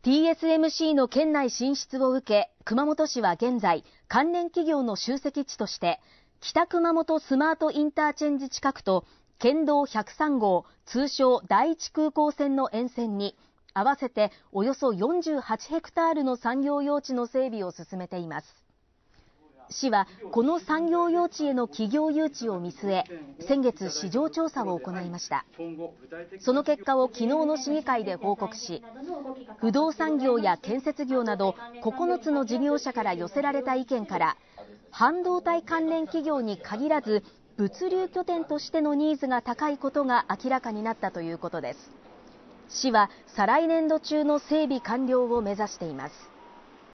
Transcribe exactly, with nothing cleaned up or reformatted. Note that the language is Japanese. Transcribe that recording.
ティーエスエムシー の県内進出を受け、熊本市は現在、関連企業の集積地として、北熊本スマートインターチェンジ近くと、県道ひゃくさん号、通称第一空港線の沿線に、合わせておよそよんじゅうはちヘクタールの産業用地の整備を進めています。市はこの産業用地への企業誘致を見据え、先月市場調査を行いました。その結果を昨日の市議会で報告し、不動産業や建設業などここのつの事業者から寄せられた意見から、半導体関連企業に限らず物流拠点としてのニーズが高いことが明らかになったということです。市は再来年度中の整備完了を目指しています。